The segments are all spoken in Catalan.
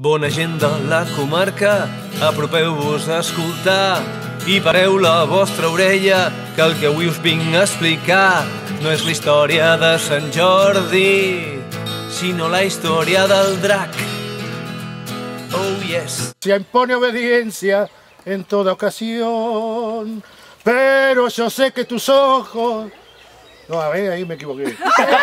Bona gent de la comarca, apropeu-vos a escoltar i pareu la vostra orella, que el que avui us vinc a explicar no és la història de Sant Jordi, sinó la història del drac. Oh yes. Se impone obediencia en toda ocasión, pero yo sé que tus ojos... No, a ver, ahí me equivoqué.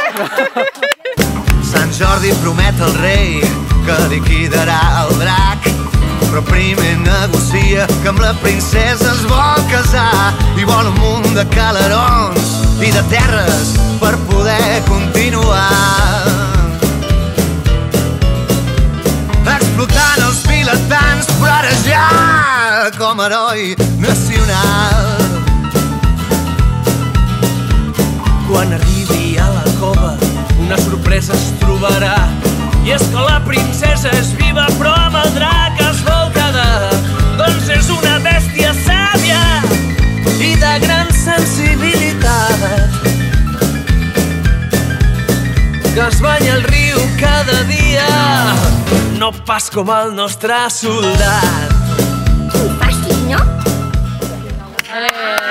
Sant Jordi promet al rei que liquidarà el drac, però primer negocia que amb la princesa es vol casar i vol un munt de calerons i de terres per poder continuar. Explotant els vilatans, però ara ja com a heroi nacional. Quan arribi a la cova, una sorpresa es trobarà, i és que la princesa és viva però amb el drac es vol quedar. Doncs és una bèstia sàvia i de gran sensibilitat, que es banya al riu cada dia, no pas com el nostre soldat. Fàstic, no?